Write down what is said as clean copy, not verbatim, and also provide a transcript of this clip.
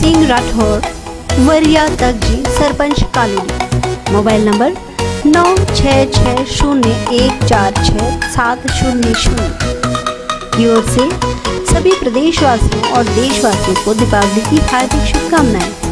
King Rathore, वरिया तक जी, सरपंच कालूड़ी। मोबाइल नंबर 9660146700 की ओर से सभी प्रदेशवासियों और देशवासियों को दीपावली की हार्दिक शुभकामनाएं।